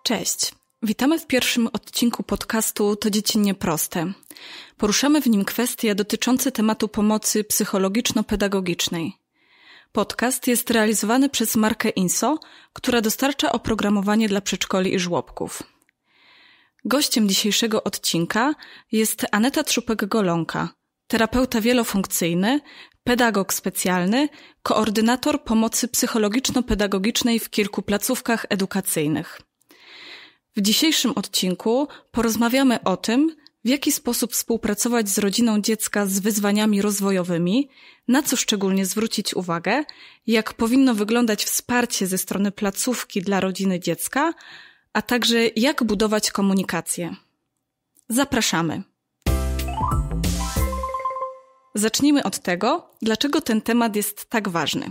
Cześć, witamy w pierwszym odcinku podcastu To dziecinnie proste. Poruszamy w nim kwestie dotyczące tematu pomocy psychologiczno-pedagogicznej. Podcast jest realizowany przez markę INSO, która dostarcza oprogramowanie dla przedszkoli i żłobków. Gościem dzisiejszego odcinka jest Aneta Trzupek-Golonka, terapeuta wielofunkcyjny, pedagog specjalny, koordynator pomocy psychologiczno-pedagogicznej w kilku placówkach edukacyjnych. W dzisiejszym odcinku porozmawiamy o tym, w jaki sposób współpracować z rodziną dziecka z wyzwaniami rozwojowymi, na co szczególnie zwrócić uwagę, jak powinno wyglądać wsparcie ze strony placówki dla rodziny dziecka, a także jak budować komunikację. Zapraszamy. Zacznijmy od tego, dlaczego ten temat jest tak ważny.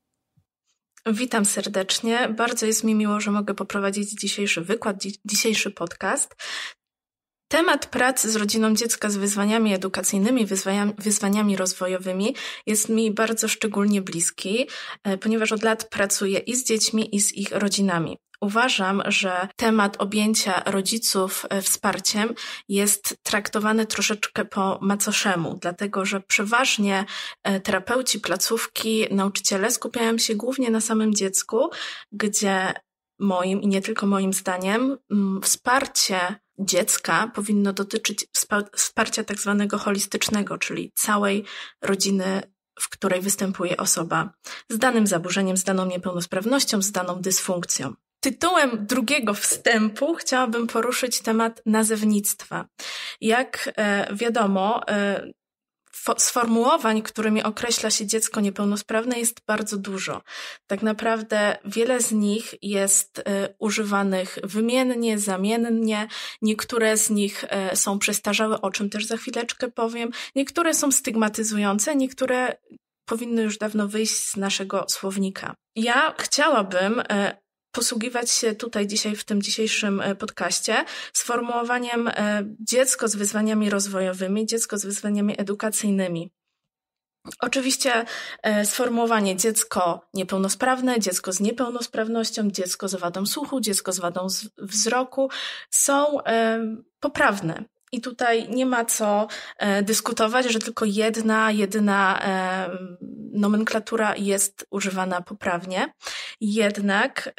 Witam serdecznie. Bardzo jest mi miło, że mogę poprowadzić dzisiejszy wykład, dzisiejszy podcast. Temat pracy z rodziną dziecka z wyzwaniami edukacyjnymi, wyzwaniami rozwojowymi jest mi bardzo szczególnie bliski, ponieważ od lat pracuję i z dziećmi, i z ich rodzinami. Uważam, że temat objęcia rodziców wsparciem jest traktowany troszeczkę po macoszemu, dlatego że przeważnie terapeuci, placówki, nauczyciele skupiają się głównie na samym dziecku, gdzie moim i nie tylko moim zdaniem wsparcie dziecka powinno dotyczyć wsparcia tak zwanego holistycznego, czyli całej rodziny, w której występuje osoba z danym zaburzeniem, z daną niepełnosprawnością, z daną dysfunkcją. Tytułem drugiego wstępu chciałabym poruszyć temat nazewnictwa. Jak wiadomo, sformułowań, którymi określa się dziecko niepełnosprawne, jest bardzo dużo. Tak naprawdę wiele z nich jest używanych wymiennie, zamiennie. Niektóre z nich są przestarzałe, o czym też za chwileczkę powiem. Niektóre są stygmatyzujące, niektóre powinny już dawno wyjść z naszego słownika. Ja chciałabym posługiwać się tutaj dzisiaj w tym dzisiejszym podcaście sformułowaniem dziecko z wyzwaniami rozwojowymi, dziecko z wyzwaniami edukacyjnymi. Oczywiście sformułowanie dziecko niepełnosprawne, dziecko z niepełnosprawnością, dziecko z wadą słuchu, dziecko z wadą wzroku są poprawne. I tutaj nie ma co dyskutować, że tylko jedyna nomenklatura jest używana poprawnie. Jednak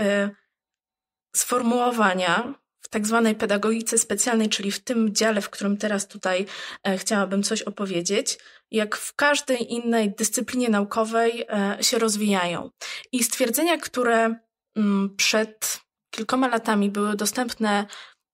sformułowania w tak zwanej pedagogice specjalnej, czyli w tym dziale, w którym teraz tutaj chciałabym coś opowiedzieć, jak w każdej innej dyscyplinie naukowej się rozwijają. I stwierdzenia, które przed kilkoma latami były dostępne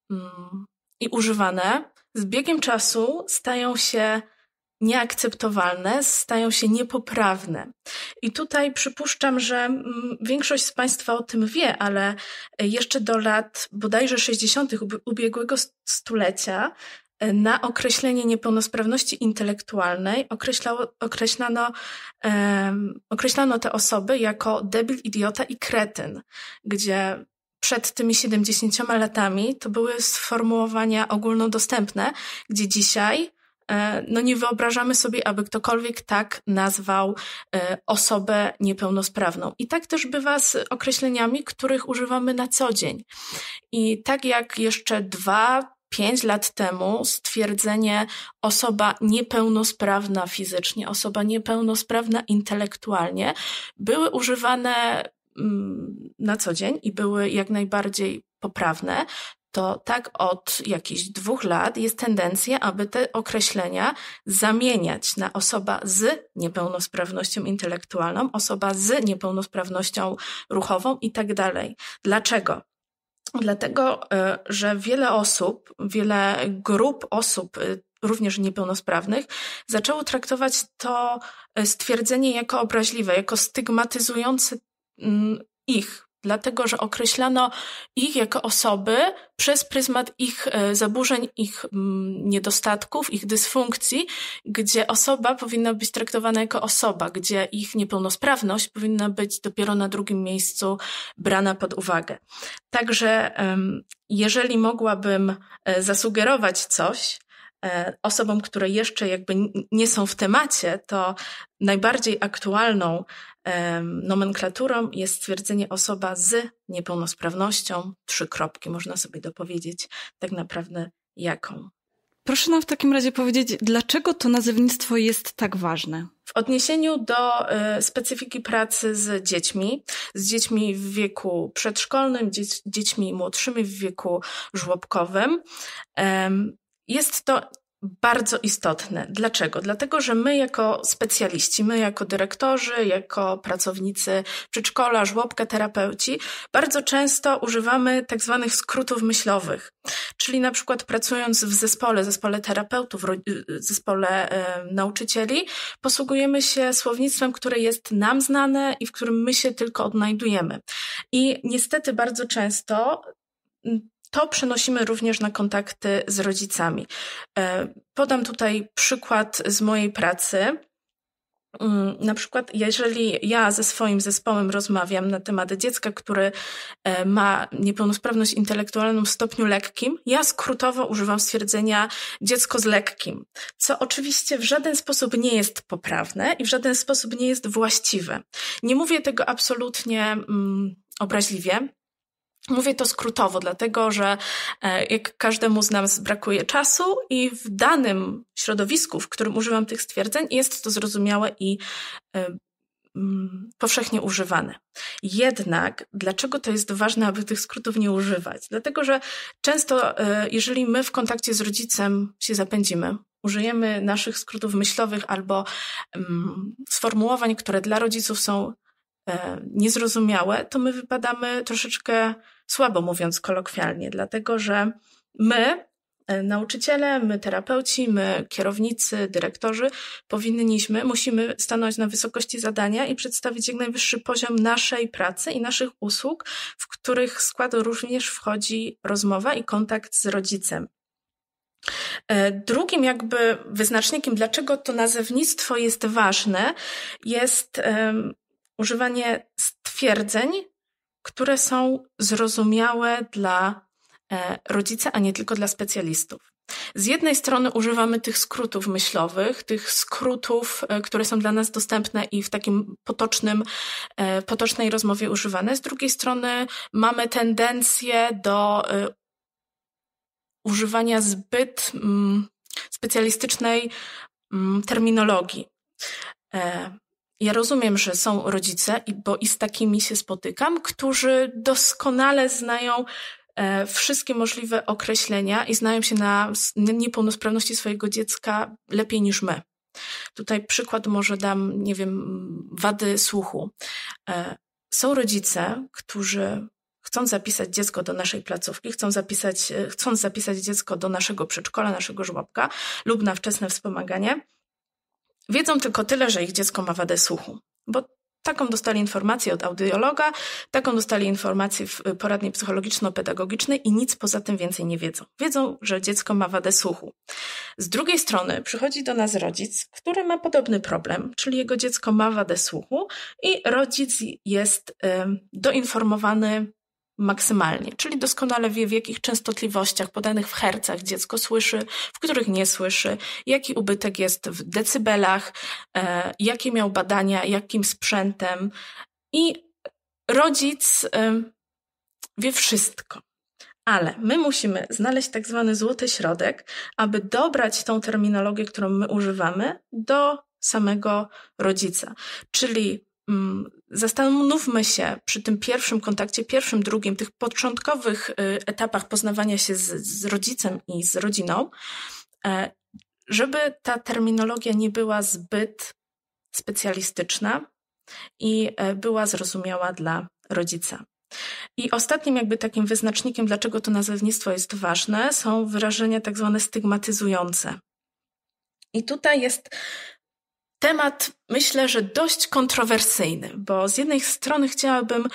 i używane, z biegiem czasu stają się nieakceptowalne, stają się niepoprawne. I tutaj przypuszczam, że większość z Państwa o tym wie, ale jeszcze do lat bodajże 60. ubiegłego stulecia na określenie niepełnosprawności intelektualnej określano te osoby jako debil, idiota i kretyn, gdzie przed tymi 70 latami to były sformułowania ogólnodostępne, gdzie dzisiaj nie wyobrażamy sobie, aby ktokolwiek tak nazwał osobę niepełnosprawną. I tak też bywa z określeniami, których używamy na co dzień. I tak jak jeszcze 5 lat temu stwierdzenie osoba niepełnosprawna fizycznie, osoba niepełnosprawna intelektualnie były używane na co dzień i były jak najbardziej poprawne, to tak od jakichś 2 lat jest tendencja, aby te określenia zamieniać na osoba z niepełnosprawnością intelektualną, osoba z niepełnosprawnością ruchową i tak dalej. Dlaczego? Dlatego, że wiele grup osób, również niepełnosprawnych, zaczęło traktować to stwierdzenie jako obraźliwe, jako stygmatyzujące ich, dlatego że określano ich jako osoby przez pryzmat ich zaburzeń, ich niedostatków, ich dysfunkcji, gdzie osoba powinna być traktowana jako osoba, gdzie ich niepełnosprawność powinna być dopiero na drugim miejscu brana pod uwagę. Także jeżeli mogłabym zasugerować coś osobom, które jeszcze jakby nie są w temacie, to najbardziej aktualną nomenklaturą jest stwierdzenie osoba z niepełnosprawnością, 3 kropki, można sobie dopowiedzieć tak naprawdę jaką. Proszę nam w takim razie powiedzieć, dlaczego to nazewnictwo jest tak ważne? W odniesieniu do specyfiki pracy z dziećmi w wieku przedszkolnym, dziećmi młodszymi w wieku żłobkowym, jest to bardzo istotne. Dlaczego? Dlatego, że my jako specjaliści, my jako dyrektorzy, jako pracownicy przedszkola, żłobka, terapeuci, bardzo często używamy tak zwanych skrótów myślowych. Czyli na przykład pracując w zespole terapeutów, zespole nauczycieli, posługujemy się słownictwem, które jest nam znane i w którym my się tylko odnajdujemy. I niestety bardzo często to przenosimy również na kontakty z rodzicami. Podam tutaj przykład z mojej pracy. Na przykład, jeżeli ja ze swoim zespołem rozmawiam na temat dziecka, które ma niepełnosprawność intelektualną w stopniu lekkim, ja skrótowo używam stwierdzenia dziecko z lekkim, co oczywiście w żaden sposób nie jest poprawne i w żaden sposób nie jest właściwe. Nie mówię tego absolutnie obraźliwie. Mówię to skrótowo, dlatego że jak każdemu z nas brakuje czasu i w danym środowisku, w którym używam tych stwierdzeń, jest to zrozumiałe i powszechnie używane. Jednak dlaczego to jest ważne, aby tych skrótów nie używać? Dlatego, że często jeżeli my w kontakcie z rodzicem się zapędzimy, użyjemy naszych skrótów myślowych albo sformułowań, które dla rodziców są niezrozumiałe, to my wypadamy troszeczkę słabo, mówiąc kolokwialnie, dlatego że my, nauczyciele, my terapeuci, my kierownicy, dyrektorzy musimy stanąć na wysokości zadania i przedstawić jak najwyższy poziom naszej pracy i naszych usług, w których skład również wchodzi rozmowa i kontakt z rodzicem. Drugim jakby wyznacznikiem, dlaczego to nazewnictwo jest ważne, jest używanie stwierdzeń, które są zrozumiałe dla rodzica, a nie tylko dla specjalistów. Z jednej strony używamy tych skrótów myślowych, tych skrótów, które są dla nas dostępne i w takim potocznej rozmowie używane. Z drugiej strony mamy tendencję do używania zbyt specjalistycznej terminologii. Ja rozumiem, że są rodzice, bo i z takimi się spotykam, którzy doskonale znają wszystkie możliwe określenia i znają się na niepełnosprawności swojego dziecka lepiej niż my. Tutaj przykład może dam, wady słuchu. Są rodzice, którzy chcąc zapisać dziecko do naszej placówki, chcąc zapisać dziecko do naszego przedszkola, naszego żłobka lub na wczesne wspomaganie, wiedzą tylko tyle, że ich dziecko ma wadę słuchu, bo taką dostali informację od audiologa, taką dostali informację w poradni psychologiczno-pedagogicznej i nic poza tym więcej nie wiedzą. Wiedzą, że dziecko ma wadę słuchu. Z drugiej strony przychodzi do nas rodzic, który ma podobny problem, czyli jego dziecko ma wadę słuchu i rodzic jest doinformowany maksymalnie, czyli doskonale wie, w jakich częstotliwościach podanych w hercach dziecko słyszy, w których nie słyszy, jaki ubytek jest w decybelach, jakie miał badania, jakim sprzętem i rodzic wie wszystko. Ale my musimy znaleźć tak zwany złoty środek, aby dobrać tą terminologię, którą my używamy, do samego rodzica. Czyli zastanówmy się przy tym pierwszym kontakcie, pierwszym, drugim, tych początkowych etapach poznawania się z rodzicem i z rodziną, żeby ta terminologia nie była zbyt specjalistyczna i była zrozumiała dla rodzica. I ostatnim takim wyznacznikiem, dlaczego to nazewnictwo jest ważne, są wyrażenia tak zwane stygmatyzujące. I tutaj jest temat, myślę, że dość kontrowersyjny, bo z jednej strony chciałabym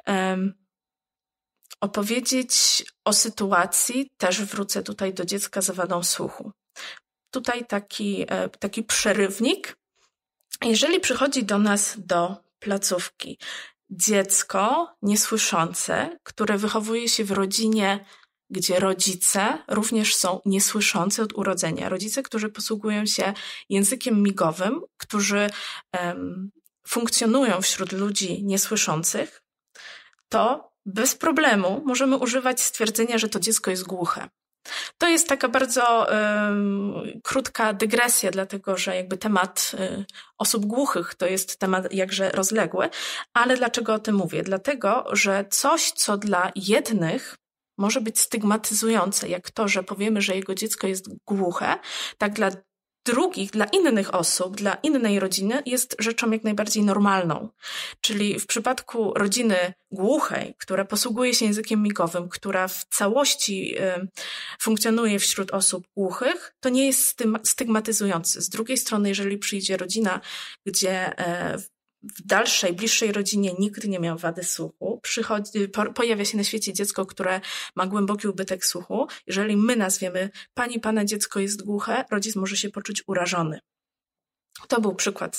opowiedzieć o sytuacji, też wrócę tutaj do dziecka z wadą słuchu. Tutaj taki przerywnik. Jeżeli przychodzi do nas do placówki dziecko niesłyszące, które wychowuje się w rodzinie, gdzie rodzice również są niesłyszący od urodzenia. Rodzice, którzy posługują się językiem migowym, którzy funkcjonują wśród ludzi niesłyszących, to bez problemu możemy używać stwierdzenia, że to dziecko jest głuche. To jest taka bardzo krótka dygresja, dlatego że jakby temat osób głuchych to jest temat jakże rozległy, ale dlaczego o tym mówię? Dlatego, że coś, co dla jednych może być stygmatyzujące, jak to, że powiemy, że jego dziecko jest głuche, tak dla drugich, dla innych osób, dla innej rodziny jest rzeczą jak najbardziej normalną. Czyli w przypadku rodziny głuchej, która posługuje się językiem migowym, która w całości funkcjonuje wśród osób głuchych, to nie jest stygmatyzujące. Z drugiej strony, jeżeli przyjdzie rodzina, gdzie w dalszej, bliższej rodzinie nikt nie miał wady słuchu, pojawia się na świecie dziecko, które ma głęboki ubytek słuchu. Jeżeli my nazwiemy pani, pana dziecko jest głuche, rodzic może się poczuć urażony. To był przykład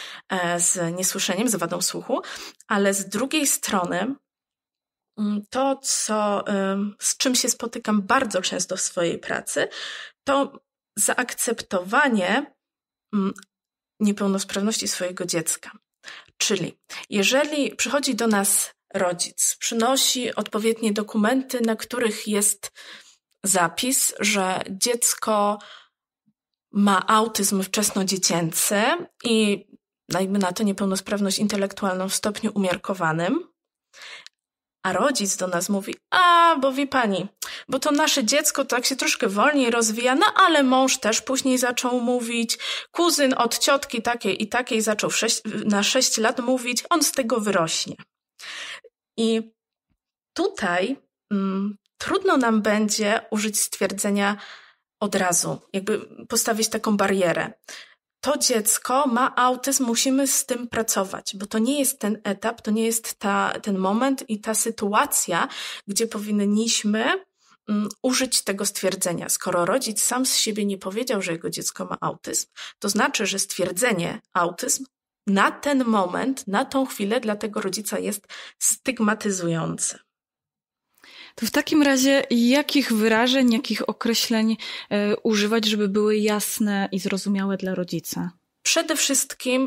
z niesłyszeniem, z wadą słuchu, ale z drugiej strony to, z czym się spotykam bardzo często w swojej pracy, to zaakceptowanie niepełnosprawności swojego dziecka. Czyli jeżeli przychodzi do nas rodzic, przynosi odpowiednie dokumenty, na których jest zapis, że dziecko ma autyzm wczesnodziecięcy i dajmy na to niepełnosprawność intelektualną w stopniu umiarkowanym, a rodzic do nas mówi, bo wie pani, bo to nasze dziecko tak się troszkę wolniej rozwija, no ale mąż też później zaczął mówić, kuzyn od ciotki takiej i takiej zaczął na 6 lat mówić, on z tego wyrośnie. I tutaj trudno nam będzie użyć stwierdzenia od razu, jakby postawić taką barierę. To dziecko ma autyzm, musimy z tym pracować, bo to nie jest ten etap, to nie jest ten moment i ta sytuacja, gdzie powinniśmy użyć tego stwierdzenia. Skoro rodzic sam z siebie nie powiedział, że jego dziecko ma autyzm, to znaczy, że stwierdzenie autyzm na ten moment, na tą chwilę dla tego rodzica jest stygmatyzujące. To w takim razie jakich wyrażeń, jakich określeń używać, żeby były jasne i zrozumiałe dla rodzica? Przede wszystkim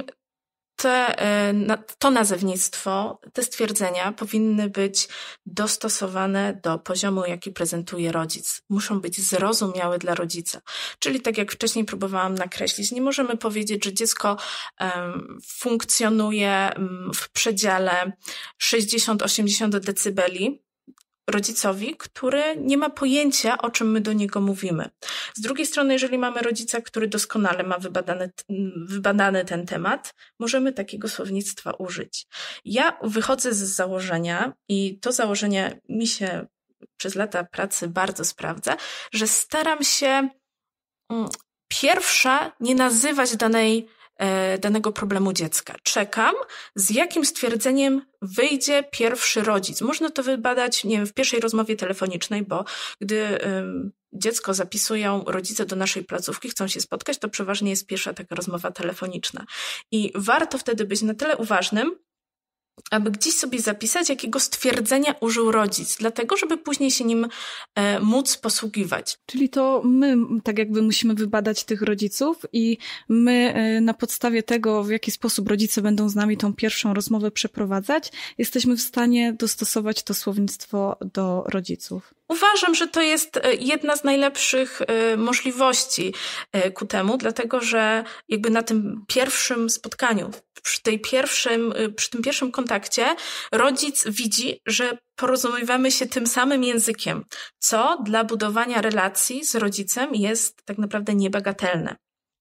to nazewnictwo, te stwierdzenia powinny być dostosowane do poziomu, jaki prezentuje rodzic. Muszą być zrozumiałe dla rodzica. Czyli tak jak wcześniej próbowałam nakreślić, nie możemy powiedzieć, że dziecko funkcjonuje w przedziale 60-80 decybeli, rodzicowi, który nie ma pojęcia, o czym my do niego mówimy. Z drugiej strony, jeżeli mamy rodzica, który doskonale ma wybadany ten temat, możemy takiego słownictwa użyć. Ja wychodzę z założenia i to założenie mi się przez lata pracy bardzo sprawdza, że staram się pierwsza nie nazywać danego problemu dziecka. Czekam, z jakim stwierdzeniem wyjdzie pierwszy rodzic. Można to wybadać, nie wiem, w pierwszej rozmowie telefonicznej, bo gdy dziecko zapisują rodzice do naszej placówki, chcą się spotkać, to przeważnie jest pierwsza taka rozmowa telefoniczna. I warto wtedy być na tyle uważnym, aby gdzieś sobie zapisać, jakiego stwierdzenia użył rodzic, dlatego, żeby później się nim móc posługiwać. Czyli to my tak jakby musimy wybadać tych rodziców i my na podstawie tego, w jaki sposób rodzice będą z nami tą pierwszą rozmowę przeprowadzać, jesteśmy w stanie dostosować to słownictwo do rodziców. Uważam, że to jest jedna z najlepszych możliwości ku temu, dlatego że jakby na tym pierwszym spotkaniu, przy tym pierwszym kontakcie rodzic widzi, że porozumiewamy się tym samym językiem, co dla budowania relacji z rodzicem jest tak naprawdę niebagatelne.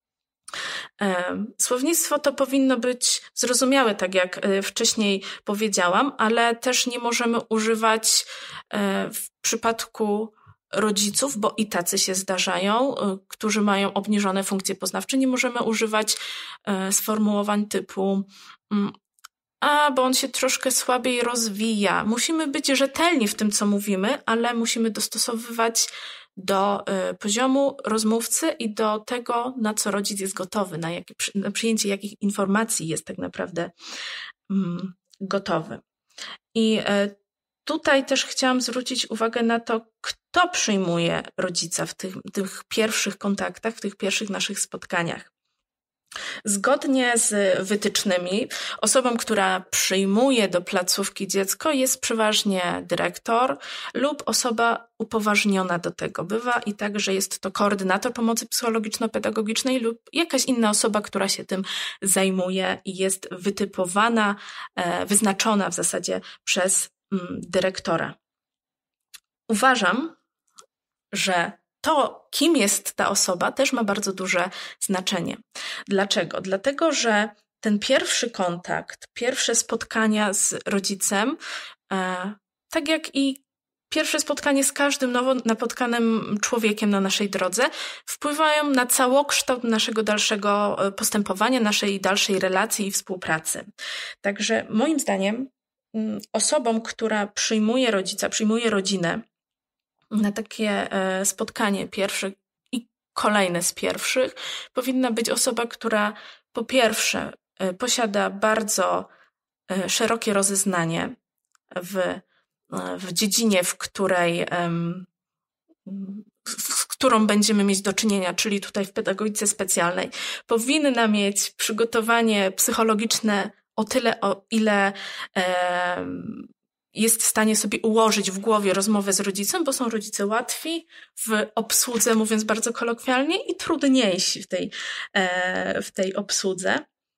Słownictwo to powinno być zrozumiałe, tak jak wcześniej powiedziałam, ale też nie możemy używać w przypadku rodziców, bo i tacy się zdarzają, którzy mają obniżone funkcje poznawcze. Nie możemy używać sformułowań typu bo on się troszkę słabiej rozwija. Musimy być rzetelni w tym, co mówimy, ale musimy dostosowywać do poziomu rozmówcy i do tego, na co rodzic jest gotowy, na przyjęcie jakich informacji jest tak naprawdę gotowy. I tutaj też chciałam zwrócić uwagę na to, kto przyjmuje rodzica w tych pierwszych kontaktach, w tych pierwszych naszych spotkaniach. Zgodnie z wytycznymi, osobą, która przyjmuje do placówki dziecko, jest przeważnie dyrektor lub osoba upoważniona do tego. Bywa i tak, że jest to koordynator pomocy psychologiczno-pedagogicznej lub jakaś inna osoba, która się tym zajmuje i jest wytypowana, wyznaczona w zasadzie przez dyrektora. Uważam, że to, kim jest ta osoba, też ma bardzo duże znaczenie. Dlaczego? Dlatego, że ten pierwszy kontakt, pierwsze spotkania z rodzicem, tak jak i pierwsze spotkanie z każdym nowo napotkanym człowiekiem na naszej drodze, wpływają na całokształt naszego dalszego postępowania, naszej dalszej relacji i współpracy. Także moim zdaniem osobą, która przyjmuje rodzica, przyjmuje rodzinę, na takie spotkanie pierwsze i kolejne z pierwszych powinna być osoba, która po pierwsze posiada bardzo szerokie rozeznanie w dziedzinie, w którą będziemy mieć do czynienia, czyli tutaj w pedagogice specjalnej. Powinna mieć przygotowanie psychologiczne o tyle, o ile jest w stanie sobie ułożyć w głowie rozmowę z rodzicem, bo są rodzice łatwi w obsłudze, mówiąc bardzo kolokwialnie, i trudniejsi w tej obsłudze.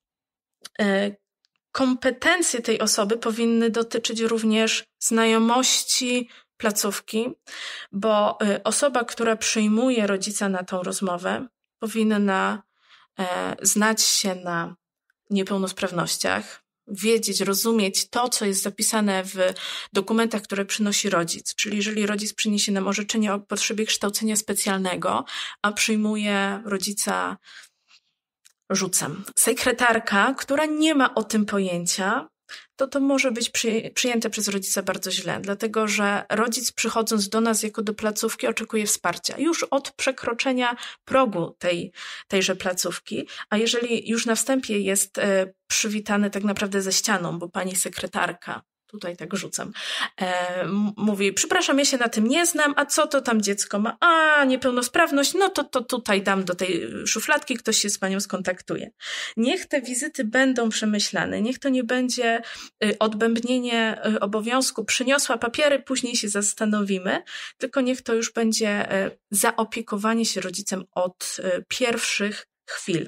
Kompetencje tej osoby powinny dotyczyć również znajomości placówki, bo osoba, która przyjmuje rodzica na tą rozmowę, powinna znać się na niepełnosprawnościach, wiedzieć, rozumieć to, co jest zapisane w dokumentach, które przynosi rodzic. Czyli jeżeli rodzic przyniesie nam orzeczenie o potrzebie kształcenia specjalnego, a przyjmuje rodzica rzucem. Sekretarka, która nie ma o tym pojęcia, to może być przyjęte przez rodzica bardzo źle, dlatego że rodzic, przychodząc do nas jako do placówki, oczekuje wsparcia już od przekroczenia progu tejże placówki, a jeżeli już na wstępie jest przywitany tak naprawdę ze ścianą, bo pani sekretarka, tutaj tak rzucam, mówi: przepraszam, ja się na tym nie znam, a co to tam dziecko ma? Niepełnosprawność, no to tutaj dam do tej szufladki, ktoś się z panią skontaktuje. Niech te wizyty będą przemyślane, niech to nie będzie odbębnienie obowiązku, przyniosła papiery, później się zastanowimy, tylko niech to już będzie zaopiekowanie się rodzicem od pierwszych chwil.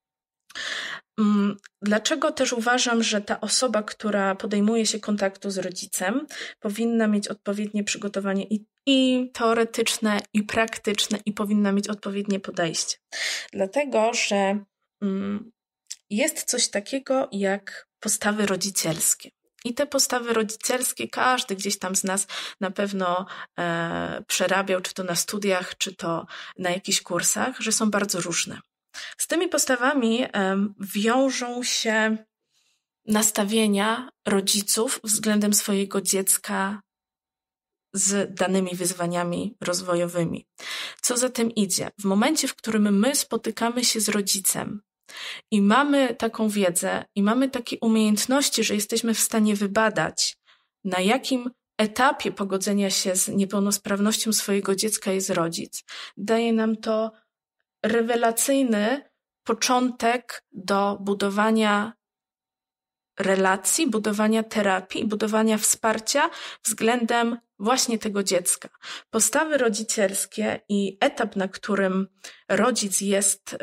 Dlaczego też uważam, że ta osoba, która podejmuje się kontaktu z rodzicem, powinna mieć odpowiednie przygotowanie i teoretyczne, i praktyczne, i powinna mieć odpowiednie podejście? Dlatego, że jest coś takiego jak postawy rodzicielskie. I te postawy rodzicielskie każdy gdzieś tam z nas na pewno przerabiał, czy to na studiach, czy to na jakichś kursach, że są bardzo różne. Z tymi postawami wiążą się nastawienia rodziców względem swojego dziecka z danymi wyzwaniami rozwojowymi. Co za tym idzie? W momencie, w którym my spotykamy się z rodzicem i mamy taką wiedzę i mamy takie umiejętności, że jesteśmy w stanie wybadać, na jakim etapie pogodzenia się z niepełnosprawnością swojego dziecka jest rodzic, daje nam to rewelacyjny początek do budowania relacji, budowania terapii, budowania wsparcia względem właśnie tego dziecka. Postawy rodzicielskie i etap, na którym rodzic jest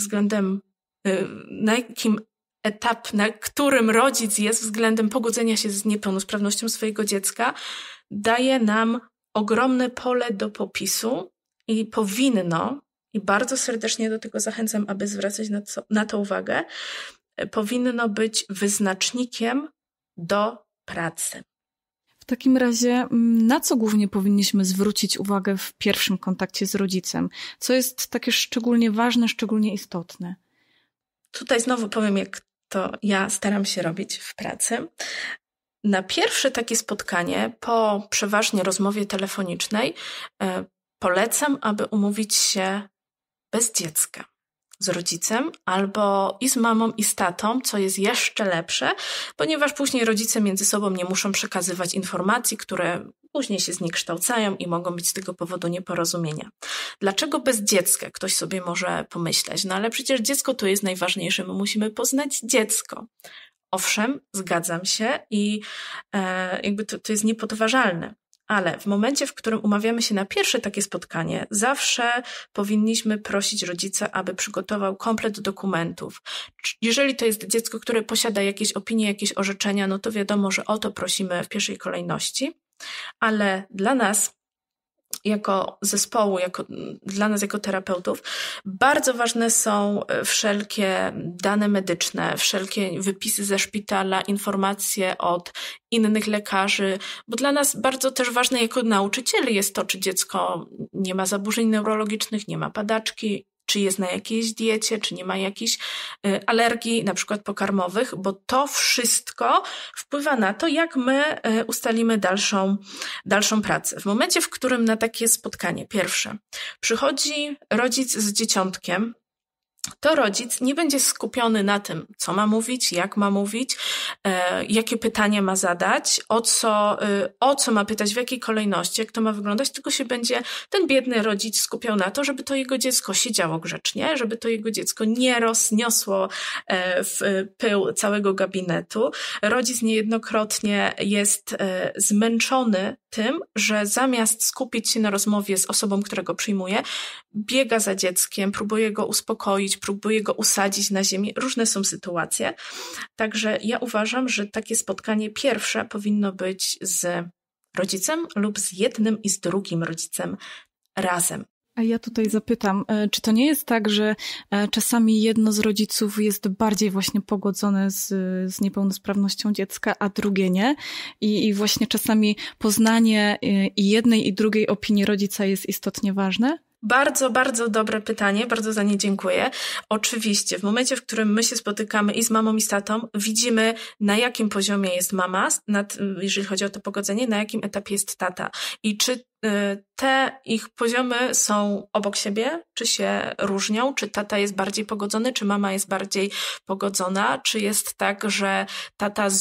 na którym rodzic jest względem pogodzenia się z niepełnosprawnością swojego dziecka, daje nam ogromne pole do popisu i powinno, i bardzo serdecznie do tego zachęcam, aby zwracać na to uwagę, powinno być wyznacznikiem do pracy. W takim razie na co głównie powinniśmy zwrócić uwagę w pierwszym kontakcie z rodzicem? Co jest takie szczególnie ważne, szczególnie istotne? Tutaj znowu powiem, jak to ja staram się robić w pracy. Na pierwsze takie spotkanie, po przeważnie rozmowie telefonicznej, polecam, aby umówić się bez dziecka, z rodzicem albo i z mamą, i z tatą, co jest jeszcze lepsze, ponieważ później rodzice między sobą nie muszą przekazywać informacji, które później się zniekształcają i mogą być z tego powodu nieporozumienia. Dlaczego bez dziecka? Ktoś sobie może pomyśleć, no ale przecież dziecko to jest najważniejsze, my musimy poznać dziecko. Owszem, zgadzam się i jakby to jest niepodważalne. Ale w momencie, w którym umawiamy się na pierwsze takie spotkanie, zawsze powinniśmy prosić rodzica, aby przygotował komplet dokumentów. Jeżeli to jest dziecko, które posiada jakieś opinie, jakieś orzeczenia, no to wiadomo, że o to prosimy w pierwszej kolejności. Ale dla nas jako zespołu, dla nas jako terapeutów, bardzo ważne są wszelkie dane medyczne, wszelkie wypisy ze szpitala, informacje od innych lekarzy, bo dla nas bardzo też ważne jako nauczycieli jest to, czy dziecko nie ma zaburzeń neurologicznych, nie ma padaczki, czy jest na jakiejś diecie, czy nie ma jakichś alergii, na przykład pokarmowych, bo to wszystko wpływa na to, jak my ustalimy dalszą pracę. W momencie, w którym na takie spotkanie pierwsze przychodzi rodzic z dzieciątkiem, to rodzic nie będzie skupiony na tym, co ma mówić, jak ma mówić, jakie pytania ma zadać, o co ma pytać, w jakiej kolejności, jak to ma wyglądać, tylko się będzie ten biedny rodzic skupiał na to, żeby to jego dziecko siedziało grzecznie, żeby to jego dziecko nie rozniosło w pył całego gabinetu. Rodzic niejednokrotnie jest zmęczony tym, że zamiast skupić się na rozmowie z osobą, która go przyjmuje, biega za dzieckiem, próbuje go uspokoić, próbuje go usadzić na ziemi. Różne są sytuacje. Także ja uważam, że takie spotkanie pierwsze powinno być z rodzicem lub z jednym i z drugim rodzicem razem. A ja tutaj zapytam, czy to nie jest tak, że czasami jedno z rodziców jest bardziej właśnie pogodzone z niepełnosprawnością dziecka, a drugie nie? I właśnie czasami poznanie i jednej i drugiej opinii rodzica jest istotnie ważne? Bardzo, bardzo dobre pytanie, bardzo za nie dziękuję. Oczywiście, w momencie, w którym my się spotykamy i z mamą, i z tatą, widzimy, na jakim poziomie jest mama, jeżeli chodzi o to pogodzenie, na jakim etapie jest tata. I czy te ich poziomy są obok siebie, czy się różnią, czy tata jest bardziej pogodzony, czy mama jest bardziej pogodzona, czy jest tak, że tata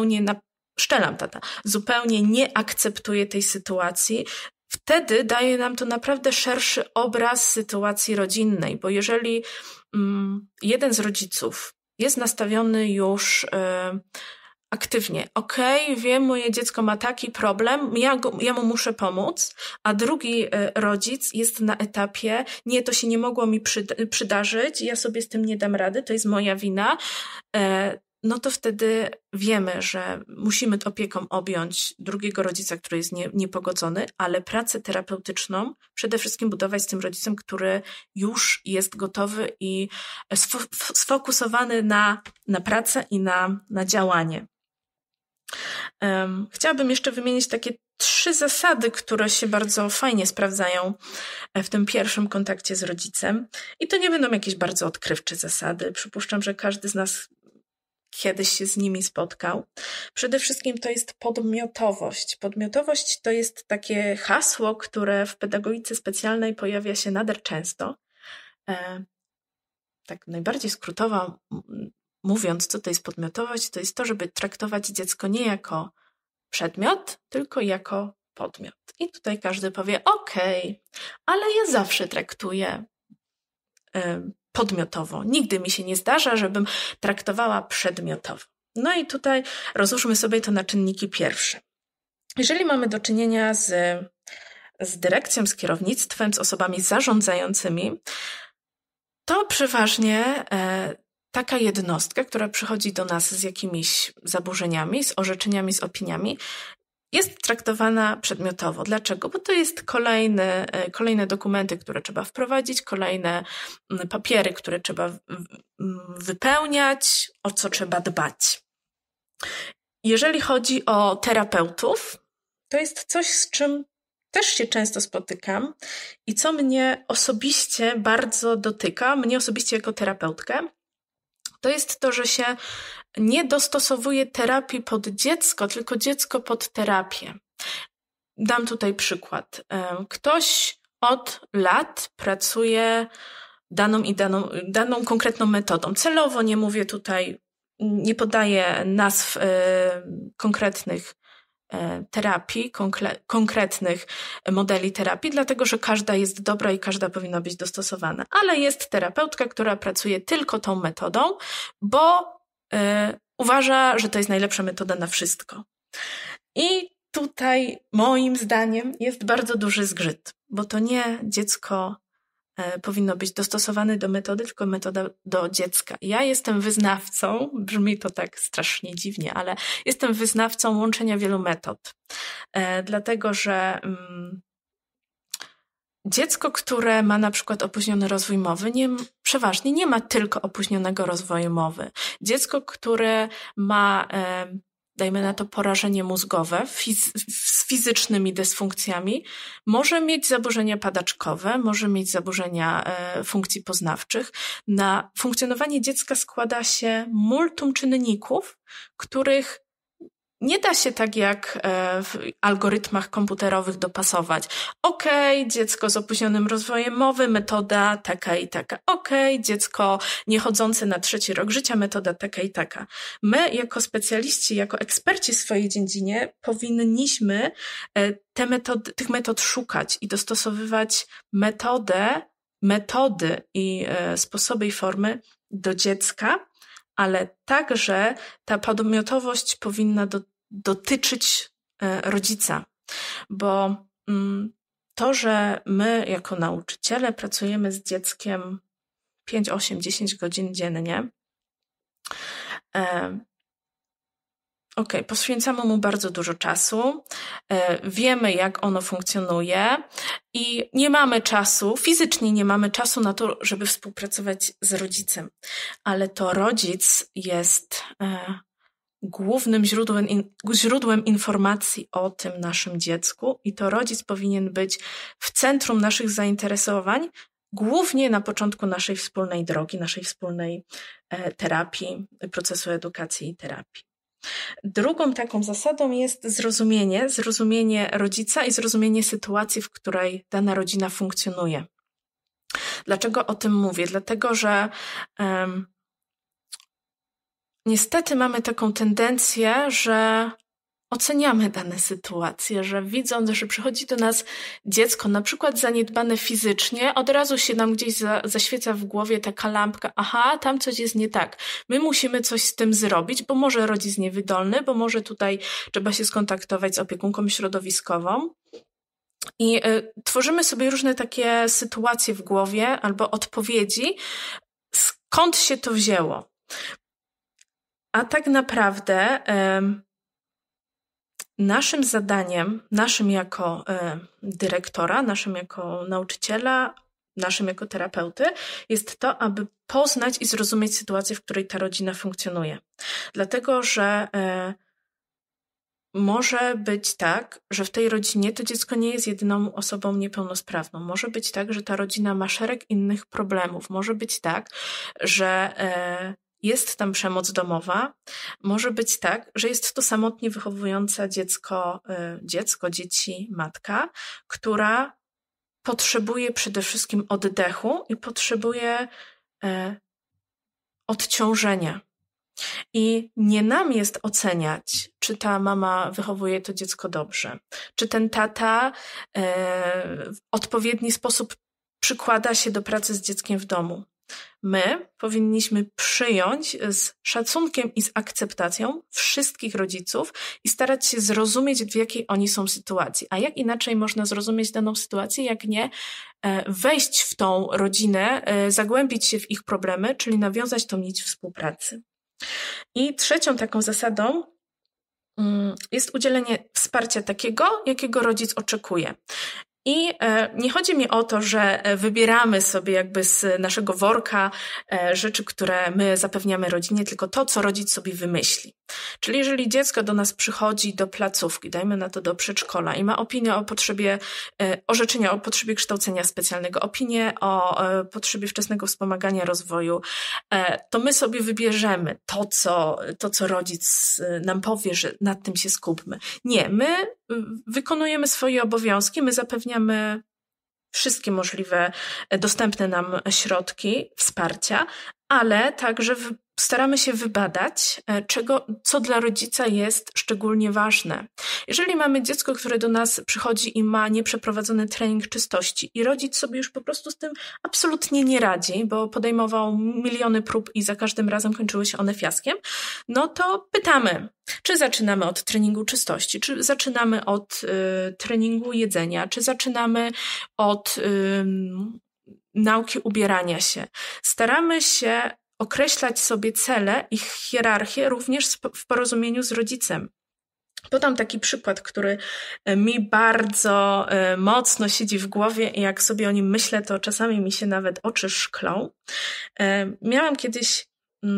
zupełnie nie akceptuje tej sytuacji. Wtedy daje nam to naprawdę szerszy obraz sytuacji rodzinnej, bo jeżeli jeden z rodziców jest nastawiony już aktywnie, wiem, moje dziecko ma taki problem, ja mu muszę pomóc, a drugi rodzic jest na etapie, nie, to się nie mogło mi przydarzyć, ja sobie z tym nie dam rady, to jest moja wina, no to wtedy wiemy, że musimy opieką objąć drugiego rodzica, który jest niepogodzony, ale pracę terapeutyczną przede wszystkim budować z tym rodzicem, który już jest gotowy i sfokusowany na pracę i na działanie. Chciałabym jeszcze wymienić takie 3 zasady, które się bardzo fajnie sprawdzają w tym pierwszym kontakcie z rodzicem. I to nie będą jakieś bardzo odkrywcze zasady. Przypuszczam, że każdy z nas kiedyś się z nimi spotkał. Przede wszystkim to jest podmiotowość. Podmiotowość to jest takie hasło, które w pedagogice specjalnej pojawia się nader często. Tak najbardziej skrótowo mówiąc, co to jest podmiotowość, to jest to, żeby traktować dziecko nie jako przedmiot, tylko jako podmiot. I tutaj każdy powie, ale ja zawsze traktuję podmiotowo. Nigdy mi się nie zdarza, żebym traktowała przedmiotowo. No i tutaj rozłóżmy sobie to na czynniki pierwsze. Jeżeli mamy do czynienia z dyrekcją, z kierownictwem, z osobami zarządzającymi, to przeważnie taka jednostka, która przychodzi do nas z jakimiś zaburzeniami, z orzeczeniami, z opiniami, jest traktowana przedmiotowo. Dlaczego? Bo to jest kolejne dokumenty, które trzeba wprowadzić, kolejne papiery, które trzeba wypełniać, o co trzeba dbać. Jeżeli chodzi o terapeutów, to jest coś, z czym też się często spotykam i co mnie osobiście bardzo dotyka, mnie osobiście jako terapeutkę, to jest to, że się nie dostosowuje terapii pod dziecko, tylko dziecko pod terapię. Dam tutaj przykład. Ktoś od lat pracuje daną konkretną metodą. Celowo nie mówię tutaj, nie podaję nazw konkretnych terapii, konkretnych modeli terapii, dlatego że każda jest dobra i każda powinna być dostosowana. Ale jest terapeutka, która pracuje tylko tą metodą, bo uważa, że to jest najlepsza metoda na wszystko. I tutaj moim zdaniem jest bardzo duży zgrzyt, bo to nie dziecko powinno być dostosowane do metody, tylko metoda do dziecka. Ja jestem wyznawcą, brzmi to tak strasznie dziwnie, ale jestem wyznawcą łączenia wielu metod. Dlatego, że dziecko, które ma na przykład opóźniony rozwój mowy, przeważnie nie ma tylko opóźnionego rozwoju mowy. Dziecko, które ma, dajmy na to, porażenie mózgowe z fizycznymi dysfunkcjami, może mieć zaburzenia padaczkowe, może mieć zaburzenia funkcji poznawczych. Na funkcjonowanie dziecka składa się multum czynników, których nie da się tak jak w algorytmach komputerowych dopasować. Okej, dziecko z opóźnionym rozwojem mowy, metoda taka i taka. Okej, dziecko niechodzące na 3. rok życia, metoda taka i taka. My jako specjaliści, jako eksperci w swojej dziedzinie powinniśmy tych metod szukać i dostosowywać metody i sposoby i formy do dziecka, ale także ta podmiotowość powinna dotyczyć rodzica, bo to, że my jako nauczyciele pracujemy z dzieckiem 5, 8, 10 godzin dziennie, poświęcamy mu bardzo dużo czasu, wiemy, jak ono funkcjonuje i nie mamy czasu, fizycznie nie mamy czasu na to, żeby współpracować z rodzicem, ale to rodzic jest głównym źródłem informacji o tym naszym dziecku i to rodzic powinien być w centrum naszych zainteresowań, głównie na początku naszej wspólnej drogi, naszej wspólnej terapii, procesu edukacji i terapii. Drugą taką zasadą jest zrozumienie rodzica i zrozumienie sytuacji, w której dana rodzina funkcjonuje. Dlaczego o tym mówię? Dlatego, że niestety mamy taką tendencję, że oceniamy dane sytuacje, że widząc, że przychodzi do nas dziecko, na przykład zaniedbane fizycznie, od razu się nam gdzieś zaświeca w głowie taka lampka, aha, tam coś jest nie tak. My musimy coś z tym zrobić, bo może rodzic niewydolny, bo może tutaj trzeba się skontaktować z opiekunką środowiskową. I tworzymy sobie różne takie sytuacje w głowie albo odpowiedzi, skąd się to wzięło. A tak naprawdę naszym zadaniem, naszym jako dyrektora, naszym jako nauczyciela, naszym jako terapeuty jest to, aby poznać i zrozumieć sytuację, w której ta rodzina funkcjonuje. Dlatego, że może być tak, że w tej rodzinie to dziecko nie jest jedyną osobą niepełnosprawną. Może być tak, że ta rodzina ma szereg innych problemów. Może być tak, że jest tam przemoc domowa. Może być tak, że jest to samotnie wychowująca dzieci, matka, która potrzebuje przede wszystkim oddechu i potrzebuje odciążenia. I nie nam jest oceniać, czy ta mama wychowuje to dziecko dobrze, czy ten tata w odpowiedni sposób przykłada się do pracy z dzieckiem w domu. My powinniśmy przyjąć z szacunkiem i z akceptacją wszystkich rodziców i starać się zrozumieć, w jakiej oni są sytuacji. A jak inaczej można zrozumieć daną sytuację, jak nie wejść w tą rodzinę, zagłębić się w ich problemy, czyli nawiązać tą nić współpracy. I trzecią taką zasadą jest udzielenie wsparcia takiego, jakiego rodzic oczekuje. I nie chodzi mi o to, że wybieramy sobie jakby z naszego worka rzeczy, które my zapewniamy rodzinie, tylko to, co rodzic sobie wymyśli. Czyli jeżeli dziecko do nas przychodzi do placówki, dajmy na to do przedszkola i ma opinię o potrzebie, orzeczenia o potrzebie kształcenia specjalnego, opinię o potrzebie wczesnego wspomagania rozwoju, to my sobie wybierzemy to, co rodzic nam powie, że nad tym się skupmy. Nie, my wykonujemy swoje obowiązki, my zapewniamy wszystkie możliwe dostępne nam środki wsparcia, ale także staramy się wybadać, co dla rodzica jest szczególnie ważne. Jeżeli mamy dziecko, które do nas przychodzi i ma nieprzeprowadzony trening czystości i rodzic sobie już po prostu z tym absolutnie nie radzi, bo podejmował miliony prób i za każdym razem kończyły się one fiaskiem, no to pytamy, czy zaczynamy od treningu czystości, czy zaczynamy od treningu jedzenia, czy zaczynamy od nauki ubierania się. Staramy się określać sobie cele, ich hierarchię również w porozumieniu z rodzicem. Podam taki przykład, który mi bardzo mocno siedzi w głowie i jak sobie o nim myślę, to czasami mi się nawet oczy szklą. Miałam kiedyś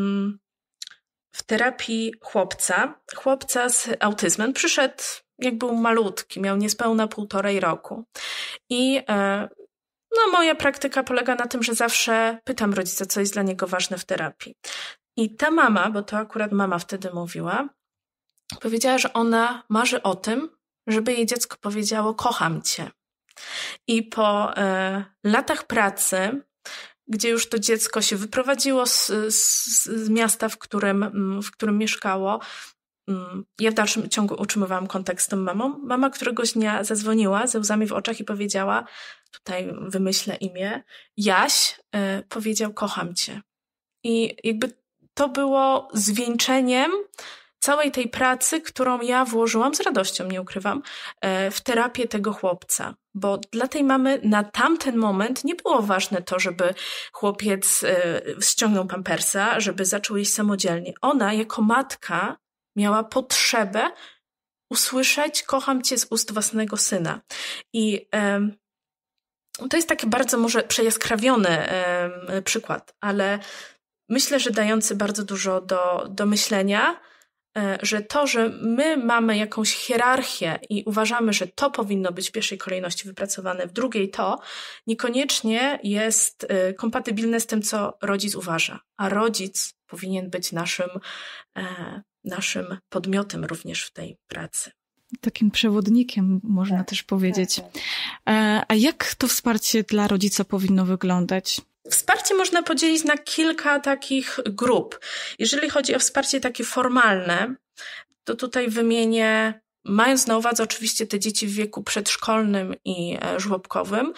w terapii chłopca z autyzmem. Przyszedł, jak był malutki, miał niespełna 1,5 roku. I moja praktyka polega na tym, że zawsze pytam rodzica, co jest dla niego ważne w terapii. I ta mama, bo to akurat mama wtedy mówiła, powiedziała, że ona marzy o tym, żeby jej dziecko powiedziało: kocham cię. I po latach pracy, gdzie już to dziecko się wyprowadziło z miasta, w którym mieszkało, ja w dalszym ciągu utrzymywałam kontakt z tą mamą. Mama któregoś dnia zadzwoniła ze łzami w oczach i powiedziała, tutaj wymyślę imię, Jaś powiedział: kocham cię. I jakby to było zwieńczeniem całej tej pracy, którą ja włożyłam z radością, nie ukrywam, w terapię tego chłopca. Bo dla tej mamy na tamten moment nie było ważne to, żeby chłopiec ściągnął pampersa, żeby zaczął jeść samodzielnie. Ona jako matka miała potrzebę usłyszeć: kocham cię z ust własnego syna. I to jest taki bardzo może przejaskrawiony przykład, ale myślę, że dający bardzo dużo do myślenia, że to, że my mamy jakąś hierarchię i uważamy, że to powinno być w pierwszej kolejności wypracowane, w drugiej to, niekoniecznie jest kompatybilne z tym, co rodzic uważa. A rodzic powinien być naszym podmiotem również w tej pracy. Takim przewodnikiem, można też powiedzieć. A jak to wsparcie dla rodzica powinno wyglądać? Wsparcie można podzielić na kilka takich grup. Jeżeli chodzi o wsparcie takie formalne, to tutaj wymienię, mając na uwadze oczywiście te dzieci w wieku przedszkolnym i żłobkowym,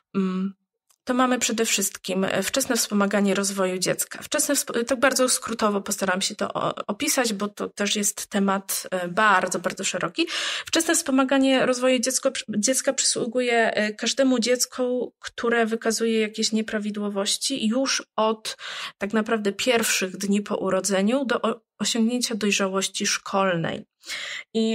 to mamy przede wszystkim wczesne wspomaganie rozwoju dziecka. Tak bardzo skrótowo postaram się to opisać, bo to też jest temat bardzo, bardzo szeroki. Wczesne wspomaganie rozwoju dziecka przysługuje każdemu dziecku, które wykazuje jakieś nieprawidłowości już od tak naprawdę pierwszych dni po urodzeniu do osiągnięcia dojrzałości szkolnej. I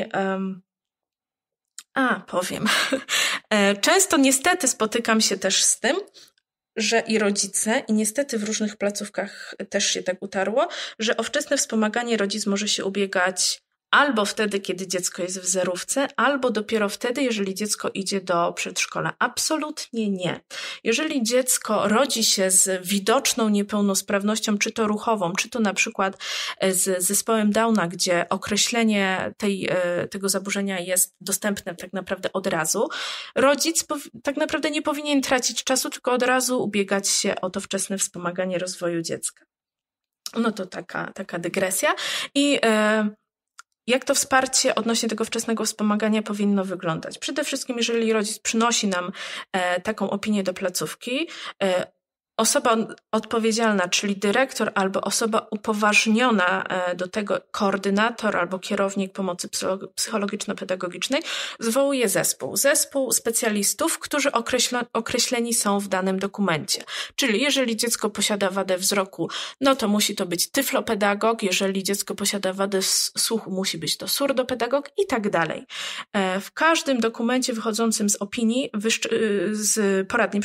powiem. Często niestety spotykam się też z tym, że i rodzice, i niestety w różnych placówkach też się tak utarło, że o wczesne wspomaganie rodzic może się ubiegać albo wtedy, kiedy dziecko jest w zerówce, albo dopiero wtedy, jeżeli dziecko idzie do przedszkola. Absolutnie nie. Jeżeli dziecko rodzi się z widoczną niepełnosprawnością, czy to ruchową, czy to na przykład z zespołem Downa, gdzie określenie tego zaburzenia jest dostępne tak naprawdę od razu, rodzic tak naprawdę nie powinien tracić czasu, tylko od razu ubiegać się o to wczesne wspomaganie rozwoju dziecka. No to taka dygresja. I jak to wsparcie odnośnie tego wczesnego wspomagania powinno wyglądać? Przede wszystkim, jeżeli rodzic przynosi nam taką opinię do placówki, osoba odpowiedzialna, czyli dyrektor albo osoba upoważniona do tego, koordynator albo kierownik pomocy psychologiczno-pedagogicznej, zwołuje zespół specjalistów, którzy określeni są w danym dokumencie. Czyli jeżeli dziecko posiada wadę wzroku, no to musi to być tyflopedagog, jeżeli dziecko posiada wadę słuchu, musi być to surdopedagog i tak dalej. W każdym dokumencie wychodzącym z opinii, z poradni,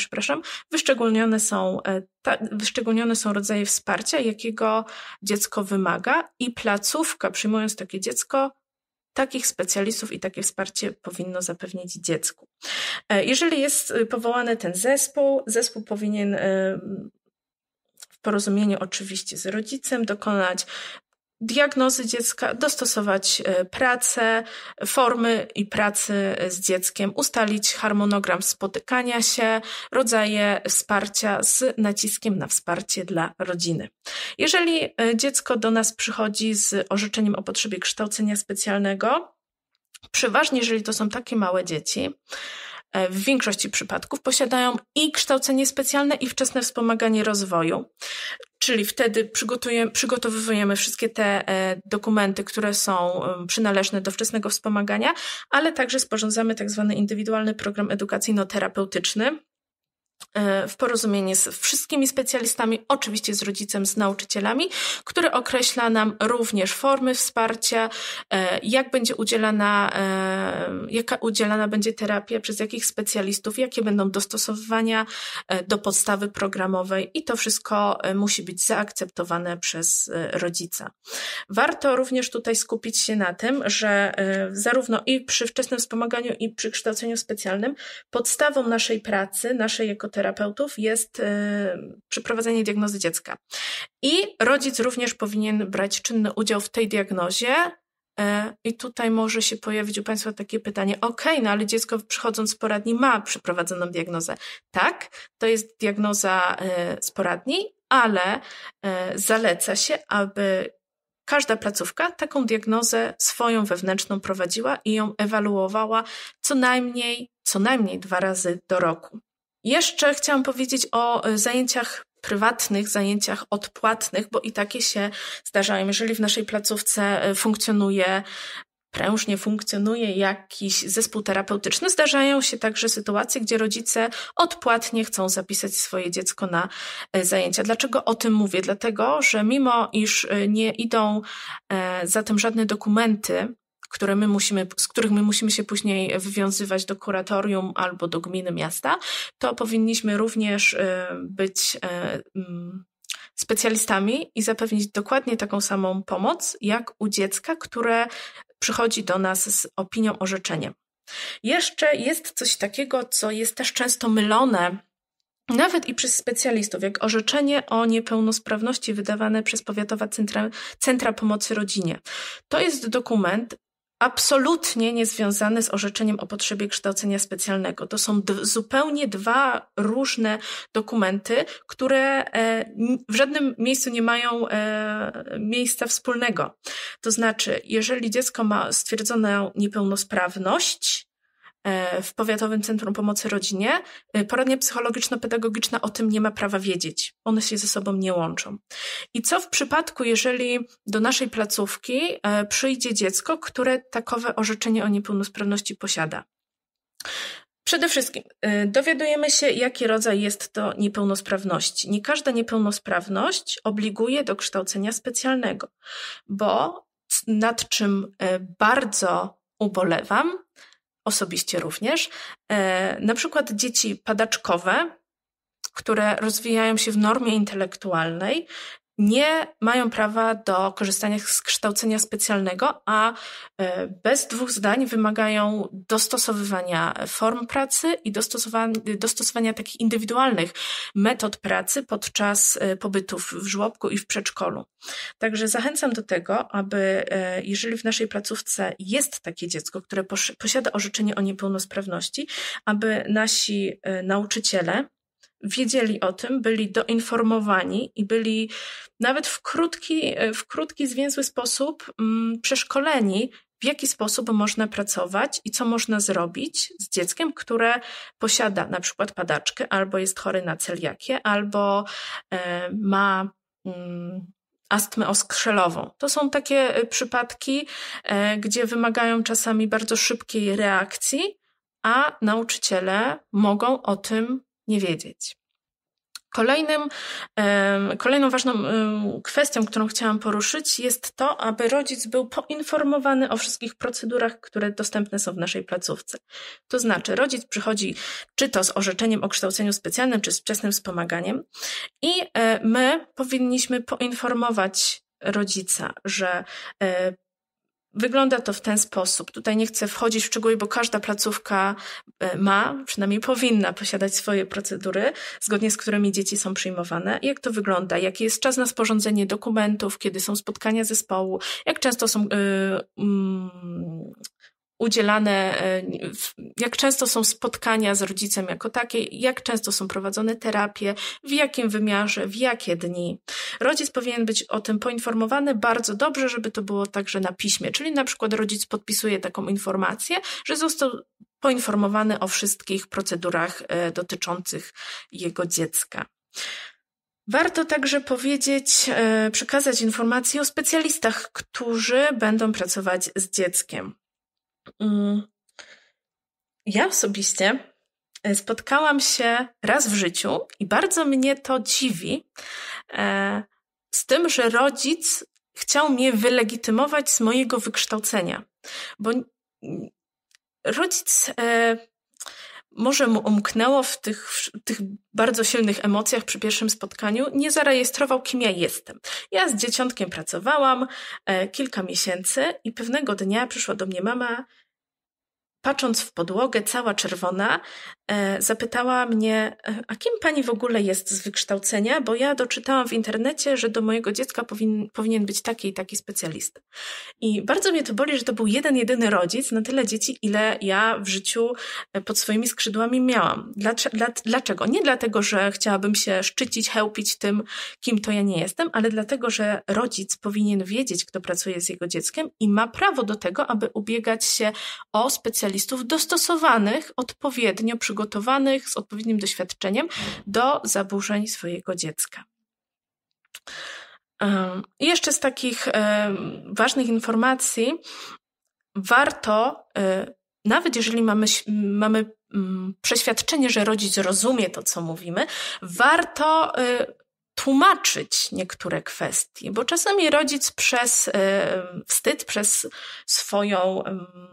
wyszczególnione są rodzaje wsparcia, jakiego dziecko wymaga i placówka, przyjmując takie dziecko, takich specjalistów i takie wsparcie powinno zapewnić dziecku. Jeżeli jest powołany ten zespół powinien w porozumieniu oczywiście z rodzicem dokonać diagnozy dziecka, dostosować pracę, formy i pracy z dzieckiem, ustalić harmonogram spotykania się, rodzaje wsparcia z naciskiem na wsparcie dla rodziny. Jeżeli dziecko do nas przychodzi z orzeczeniem o potrzebie kształcenia specjalnego, przeważnie jeżeli to są takie małe dzieci, w większości przypadków posiadają i kształcenie specjalne, i wczesne wspomaganie rozwoju. Czyli wtedy przygotowujemy wszystkie te dokumenty, które są przynależne do wczesnego wspomagania, ale także sporządzamy tak zwany indywidualny program edukacyjno-terapeutyczny w porozumieniu z wszystkimi specjalistami, oczywiście z rodzicem, z nauczycielami, który określa nam również formy wsparcia, jaka udzielana będzie terapia, przez jakich specjalistów, jakie będą dostosowywania do podstawy programowej i to wszystko musi być zaakceptowane przez rodzica. Warto również tutaj skupić się na tym, że zarówno i przy wczesnym wspomaganiu, i przy kształceniu specjalnym podstawą naszej pracy, naszej jako terapeutów jest przeprowadzenie diagnozy dziecka. I rodzic również powinien brać czynny udział w tej diagnozie. I tutaj może się pojawić u Państwa takie pytanie, no ale dziecko przychodząc z poradni ma przeprowadzoną diagnozę. Tak, to jest diagnoza z poradni, ale zaleca się, aby każda placówka taką diagnozę swoją wewnętrzną prowadziła i ją ewaluowała co najmniej 2 razy do roku. Jeszcze chciałam powiedzieć o zajęciach prywatnych, zajęciach odpłatnych, bo i takie się zdarzają. Jeżeli w naszej placówce prężnie funkcjonuje jakiś zespół terapeutyczny, zdarzają się także sytuacje, gdzie rodzice odpłatnie chcą zapisać swoje dziecko na zajęcia. Dlaczego o tym mówię? Dlatego, że mimo iż nie idą za tym żadne dokumenty, z których my musimy się później wywiązywać do kuratorium albo do gminy miasta, to powinniśmy również być specjalistami i zapewnić dokładnie taką samą pomoc, jak u dziecka, które przychodzi do nas z opinią, orzeczeniem. Jeszcze jest coś takiego, co jest też często mylone, nawet i przez specjalistów, jak orzeczenie o niepełnosprawności wydawane przez powiatowe centra pomocy rodzinie. To jest dokument absolutnie niezwiązane z orzeczeniem o potrzebie kształcenia specjalnego. To są zupełnie 2 różne dokumenty, które w żadnym miejscu nie mają miejsca wspólnego. To znaczy, jeżeli dziecko ma stwierdzoną niepełnosprawność w Powiatowym Centrum Pomocy Rodzinie, poradnia psychologiczno-pedagogiczna o tym nie ma prawa wiedzieć. One się ze sobą nie łączą. I co w przypadku, jeżeli do naszej placówki przyjdzie dziecko, które takowe orzeczenie o niepełnosprawności posiada? Przede wszystkim dowiadujemy się, jaki rodzaj jest to niepełnosprawności. Nie każda niepełnosprawność obliguje do kształcenia specjalnego, bo nad czym bardzo ubolewam, osobiście również, na przykład dzieci padaczkowe, które rozwijają się w normie intelektualnej, nie mają prawa do korzystania z kształcenia specjalnego, a bez 2 zdań wymagają dostosowywania form pracy i dostosowania takich indywidualnych metod pracy podczas pobytów w żłobku i w przedszkolu. Także zachęcam do tego, aby jeżeli w naszej placówce jest takie dziecko, które posiada orzeczenie o niepełnosprawności, aby nasi nauczyciele wiedzieli o tym, byli doinformowani i byli nawet w krótki, zwięzły sposób przeszkoleni, w jaki sposób można pracować i co można zrobić z dzieckiem, które posiada na przykład padaczkę, albo jest chory na celiakię, albo ma astmę oskrzelową. To są takie przypadki, gdzie wymagają czasami bardzo szybkiej reakcji, a nauczyciele mogą o tym nie wiedzieć. Kolejną ważną kwestią, którą chciałam poruszyć, jest to, aby rodzic był poinformowany o wszystkich procedurach, które dostępne są w naszej placówce. To znaczy, rodzic przychodzi czy to z orzeczeniem o kształceniu specjalnym, czy z wczesnym wspomaganiem i my powinniśmy poinformować rodzica, że Wygląda to w ten sposób. Tutaj nie chcę wchodzić w szczegóły, bo każda placówka ma, przynajmniej powinna posiadać swoje procedury, zgodnie z którymi dzieci są przyjmowane. Jak to wygląda? Jaki jest czas na sporządzenie dokumentów, kiedy są spotkania zespołu, jak często są udzielane, jak często są spotkania z rodzicem jako takie, jak często są prowadzone terapie, w jakim wymiarze, w jakie dni. Rodzic powinien być o tym poinformowany bardzo dobrze, żeby to było także na piśmie, czyli na przykład rodzic podpisuje taką informację, że został poinformowany o wszystkich procedurach dotyczących jego dziecka. Warto także przekazać informacje o specjalistach, którzy będą pracować z dzieckiem. Ja osobiście spotkałam się raz w życiu i bardzo mnie to dziwi z tym, że rodzic chciał mnie wylegitymować z mojego wykształcenia, bo rodzic może mu umknęło w tych bardzo silnych emocjach przy pierwszym spotkaniu, nie zarejestrował, kim ja jestem. Ja z dzieciątkiem pracowałam kilka miesięcy i pewnego dnia przyszła do mnie mama, patrząc w podłogę, cała czerwona, zapytała mnie, a kim pani w ogóle jest z wykształcenia, bo ja doczytałam w internecie, że do mojego dziecka powinien być taki i taki specjalista. I bardzo mnie to boli, że to był jedyny rodzic na tyle dzieci, ile ja w życiu pod swoimi skrzydłami miałam. Dlaczego? Nie dlatego, że chciałabym się szczycić, chełpić tym, kim to ja nie jestem, ale dlatego, że rodzic powinien wiedzieć, kto pracuje z jego dzieckiem i ma prawo do tego, aby ubiegać się o specjalistów dostosowanych, odpowiednio przygotowanych, z odpowiednim doświadczeniem do zaburzeń swojego dziecka. I jeszcze z takich ważnych informacji, warto, nawet jeżeli mamy przeświadczenie, że rodzic rozumie to, co mówimy, warto tłumaczyć niektóre kwestie, bo czasami rodzic przez wstyd, przez swoją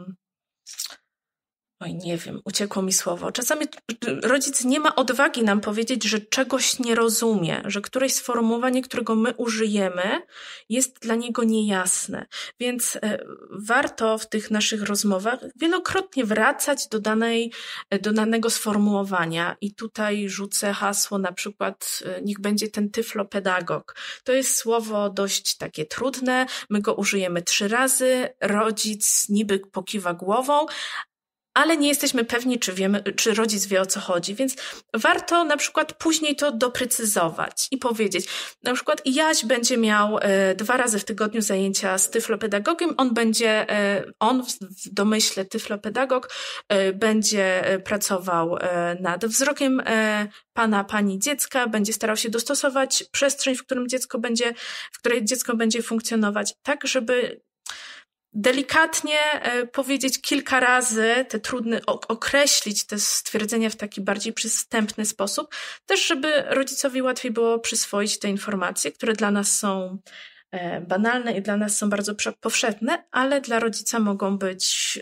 uciekło mi słowo. Czasami rodzic nie ma odwagi nam powiedzieć, że czegoś nie rozumie, że któreś sformułowanie, którego my użyjemy, jest dla niego niejasne. Więc warto w tych naszych rozmowach wielokrotnie wracać do danego sformułowania. I tutaj rzucę hasło, na przykład niech będzie ten tyflopedagog. To jest słowo dość takie trudne, my go użyjemy 3 razy, rodzic niby pokiwa głową, ale nie jesteśmy pewni, czy rodzic wie, o co chodzi, więc warto na przykład później to doprecyzować i powiedzieć, na przykład Jaś będzie miał 2 razy w tygodniu zajęcia z tyflopedagogiem, on w domyśle tyflopedagog będzie pracował nad wzrokiem pani dziecka, będzie starał się dostosować przestrzeń, w której dziecko będzie funkcjonować, tak żeby delikatnie powiedzieć kilka razy, określić te stwierdzenia w taki bardziej przystępny sposób, też żeby rodzicowi łatwiej było przyswoić te informacje, które dla nas są banalne i dla nas są bardzo powszechne, ale dla rodzica mogą być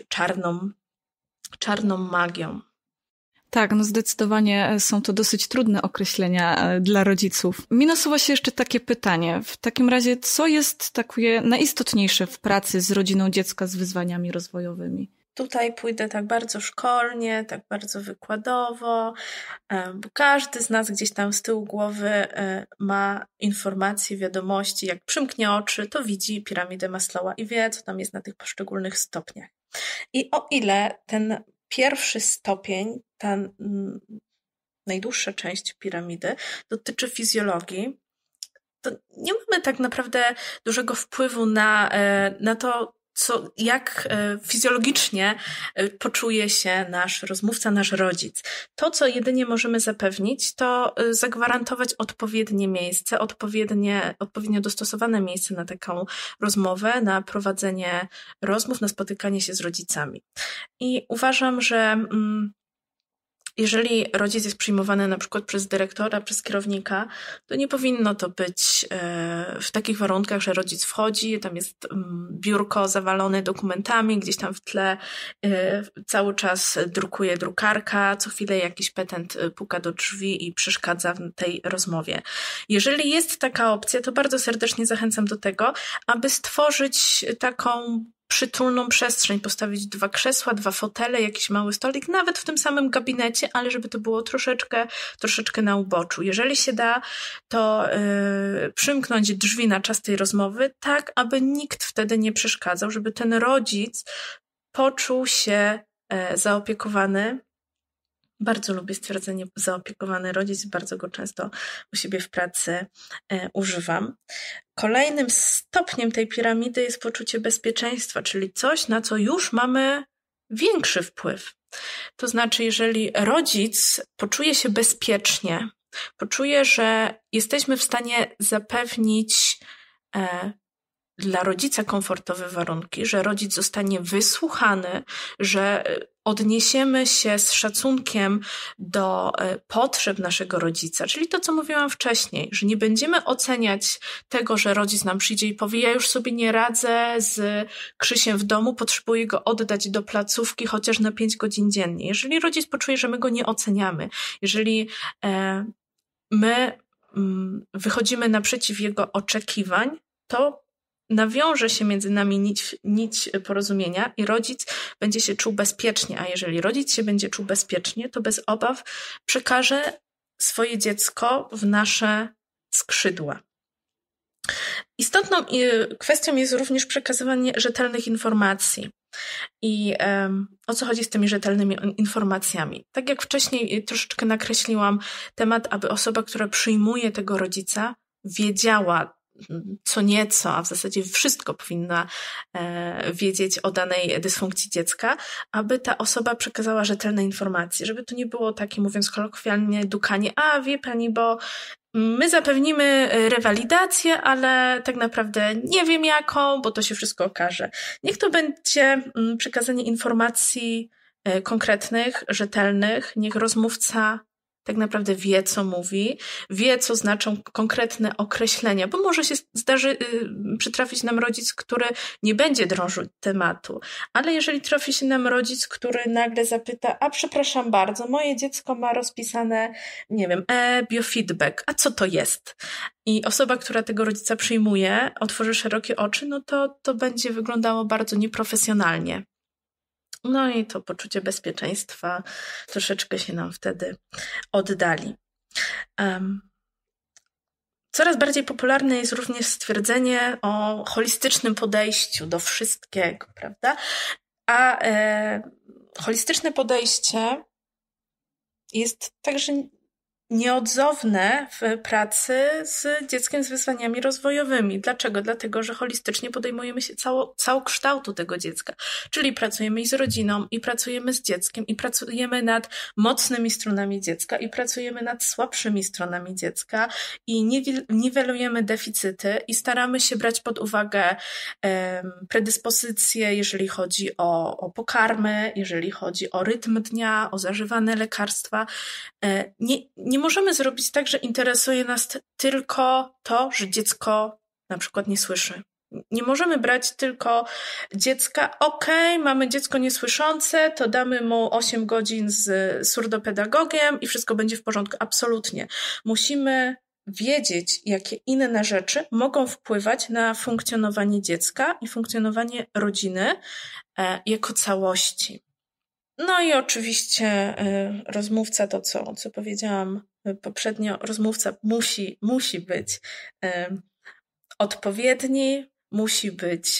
czarną magią. Tak, zdecydowanie są to dosyć trudne określenia dla rodziców. Mi nasuwa się jeszcze takie pytanie. W takim razie, co jest takie najistotniejsze w pracy z rodziną dziecka z wyzwaniami rozwojowymi? Tutaj pójdę tak bardzo szkolnie, tak bardzo wykładowo, bo każdy z nas gdzieś tam z tyłu głowy ma informacje, wiadomości, jak przymknie oczy, to widzi piramidę Maslowa i wie, co tam jest na tych poszczególnych stopniach. I o ile ten pierwszy stopień, ta najdłuższa część piramidy dotyczy fizjologii, to nie mamy tak naprawdę dużego wpływu na to, jak fizjologicznie poczuje się nasz rozmówca, nasz rodzic. To, co jedynie możemy zapewnić, to zagwarantować odpowiednie miejsce, odpowiednio dostosowane miejsce na taką rozmowę, na prowadzenie rozmów, na spotykanie się z rodzicami. I uważam, że jeżeli rodzic jest przyjmowany na przykład przez dyrektora, przez kierownika, to nie powinno to być w takich warunkach, że rodzic wchodzi, tam jest biurko zawalone dokumentami, gdzieś tam w tle cały czas drukuje drukarka, co chwilę jakiś petent puka do drzwi i przeszkadza w tej rozmowie. Jeżeli jest taka opcja, to bardzo serdecznie zachęcam do tego, aby stworzyć taką przytulną przestrzeń, postawić 2 krzesła, 2 fotele, jakiś mały stolik, nawet w tym samym gabinecie, ale żeby to było troszeczkę na uboczu. Jeżeli się da, to przymknąć drzwi na czas tej rozmowy, tak aby nikt wtedy nie przeszkadzał, żeby ten rodzic poczuł się zaopiekowany. Bardzo lubię stwierdzenie zaopiekowany rodzic, bardzo go często u siebie w pracy używam. Kolejnym stopniem tej piramidy jest poczucie bezpieczeństwa, czyli coś, na co już mamy większy wpływ. To znaczy, jeżeli rodzic poczuje się bezpiecznie, poczuje, że jesteśmy w stanie zapewnić dla rodzica komfortowe warunki, że rodzic zostanie wysłuchany, że odniesiemy się z szacunkiem do potrzeb naszego rodzica, czyli to, co mówiłam wcześniej, że nie będziemy oceniać tego, że rodzic nam przyjdzie i powie, ja już sobie nie radzę z Krzysiem w domu, potrzebuję go oddać do placówki chociaż na 5 godzin dziennie. Jeżeli rodzic poczuje, że my go nie oceniamy, jeżeli my wychodzimy naprzeciw jego oczekiwań, to nawiąże się między nami nić porozumienia i rodzic będzie się czuł bezpiecznie, a jeżeli rodzic się będzie czuł bezpiecznie, to bez obaw przekaże swoje dziecko w nasze skrzydła. Istotną kwestią jest również przekazywanie rzetelnych informacji. I o co chodzi z tymi rzetelnymi informacjami? Tak jak wcześniej troszeczkę nakreśliłam temat, aby osoba, która przyjmuje tego rodzica, wiedziała co nieco, a w zasadzie wszystko powinna wiedzieć o danej dysfunkcji dziecka, aby ta osoba przekazała rzetelne informacje, żeby to nie było takie, mówiąc kolokwialnie, dukanie, a wie pani, bo my zapewnimy rewalidację, ale tak naprawdę nie wiem jaką, bo to się wszystko okaże. Niech to będzie przekazanie informacji konkretnych, rzetelnych, niech rozmówca tak naprawdę wie, co mówi, wie, co znaczą konkretne określenia, bo może się przytrafić nam rodzic, który nie będzie drążył tematu, ale jeżeli trafi się nam rodzic, który nagle zapyta, a przepraszam bardzo, moje dziecko ma rozpisane, nie wiem, biofeedback, a co to jest? I osoba, która tego rodzica przyjmuje, otworzy szerokie oczy, no to będzie wyglądało bardzo nieprofesjonalnie. No i to poczucie bezpieczeństwa troszeczkę się nam wtedy oddali. Coraz bardziej popularne jest również stwierdzenie o holistycznym podejściu do wszystkiego, prawda? A holistyczne podejście jest także nieodzowne w pracy z dzieckiem z wyzwaniami rozwojowymi. Dlaczego? Dlatego, że holistycznie podejmujemy się całokształtu tego dziecka. Czyli pracujemy i z rodziną, i pracujemy z dzieckiem, i pracujemy nad mocnymi stronami dziecka, i pracujemy nad słabszymi stronami dziecka, i niwelujemy deficyty, i staramy się brać pod uwagę predyspozycje, jeżeli chodzi o pokarmy, jeżeli chodzi o rytm dnia, o zażywane lekarstwa. Nie możemy zrobić tak, że interesuje nas tylko to, że dziecko na przykład nie słyszy. Nie możemy brać tylko dziecka, mamy dziecko niesłyszące, to damy mu 8 godzin z surdopedagogiem i wszystko będzie w porządku. Absolutnie. Musimy wiedzieć, jakie inne rzeczy mogą wpływać na funkcjonowanie dziecka i funkcjonowanie rodziny jako całości. No i oczywiście rozmówca, to co powiedziałam poprzednio, rozmówca musi być odpowiedni, musi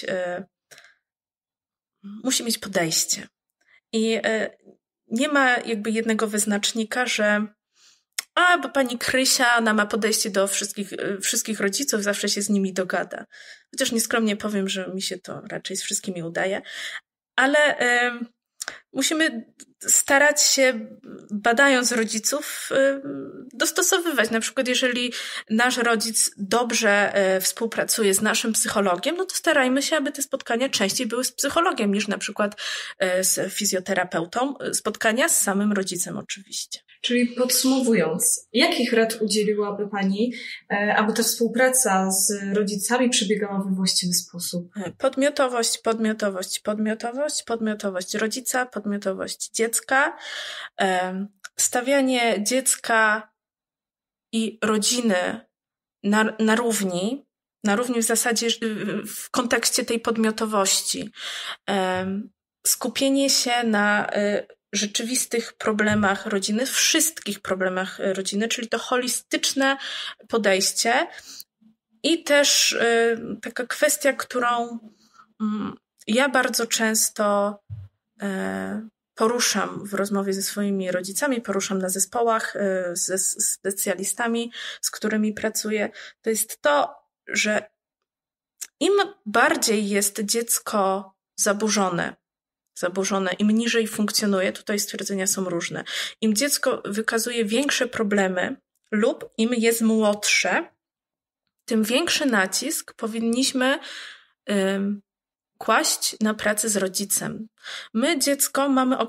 mieć podejście. I nie ma jakby jednego wyznacznika, że bo pani Krysia, ona ma podejście do wszystkich rodziców, zawsze się z nimi dogada. Chociaż nieskromnie powiem, że mi się to raczej z wszystkimi udaje, ale musimy starać się, badając rodziców, dostosowywać. Na przykład, jeżeli nasz rodzic dobrze współpracuje z naszym psychologiem, no to starajmy się, aby te spotkania częściej były z psychologiem niż na przykład z fizjoterapeutą. Spotkania z samym rodzicem oczywiście. Czyli podsumowując, jakich rad udzieliłaby Pani, aby ta współpraca z rodzicami przebiegała we właściwy sposób? Podmiotowość rodzica, podmiotowość dziecka, stawianie dziecka i rodziny na równi, na równi w zasadzie w kontekście tej podmiotowości. Skupienie się na rzeczywistych problemach rodziny, wszystkich problemach rodziny, czyli to holistyczne podejście i też taka kwestia, którą ja bardzo często poruszam w rozmowie ze swoimi rodzicami, poruszam na zespołach ze specjalistami, z którymi pracuję, to jest to, że im bardziej jest dziecko zaburzone, im niżej funkcjonuje, tutaj stwierdzenia są różne, im dziecko wykazuje większe problemy lub im jest młodsze, tym większy nacisk powinniśmy kłaść na pracę z rodzicem. My, dziecko, mamy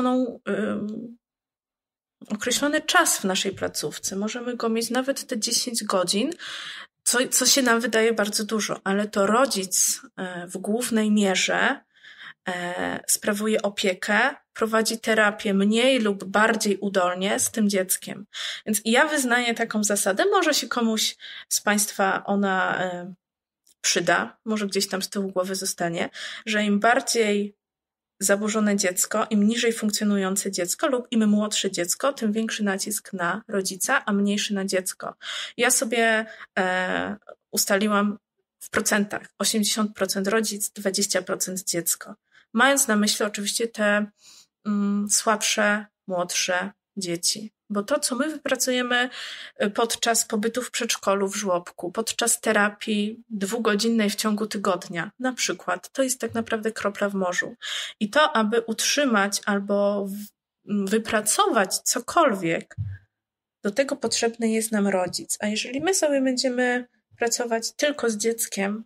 określony czas w naszej placówce. Możemy go mieć nawet te 10 godzin, co się nam wydaje bardzo dużo, ale to rodzic w głównej mierze sprawuje opiekę, prowadzi terapię mniej lub bardziej udolnie z tym dzieckiem. Więc ja wyznaję taką zasadę, może się komuś z Państwa ona przyda, może gdzieś tam z tyłu głowy zostanie, że im bardziej zaburzone dziecko, im niżej funkcjonujące dziecko lub im młodsze dziecko, tym większy nacisk na rodzica, a mniejszy na dziecko. Ja sobie ustaliłam w procentach 80% rodzic, 20% dziecko. Mając na myśli oczywiście te słabsze, młodsze dzieci. Bo to, co my wypracujemy podczas pobytu w przedszkolu, w żłobku, podczas terapii 2-godzinnej w ciągu tygodnia, na przykład, to jest tak naprawdę kropla w morzu. I to, aby utrzymać albo wypracować cokolwiek, do tego potrzebny jest nam rodzic. A jeżeli my sobie będziemy pracować tylko z dzieckiem,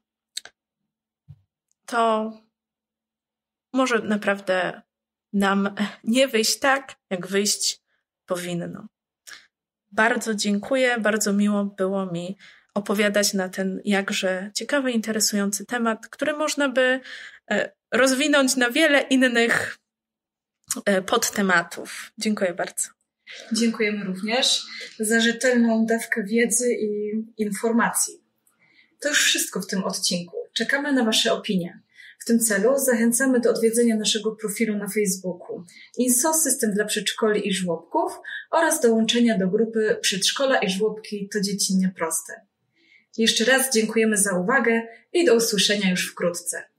to może naprawdę nam nie wyjść tak, jak wyjść powinno. Bardzo dziękuję, bardzo miło było mi opowiadać na ten jakże ciekawy, interesujący temat, który można by rozwinąć na wiele innych podtematów. Dziękuję bardzo. Dziękujemy również za rzetelną dawkę wiedzy i informacji. To już wszystko w tym odcinku. Czekamy na Wasze opinie. W tym celu zachęcamy do odwiedzenia naszego profilu na Facebooku INSO System dla Przedszkoli i Żłobków oraz dołączenia do grupy Przedszkola i Żłobki to dzieci nieproste. Jeszcze raz dziękujemy za uwagę i do usłyszenia już wkrótce.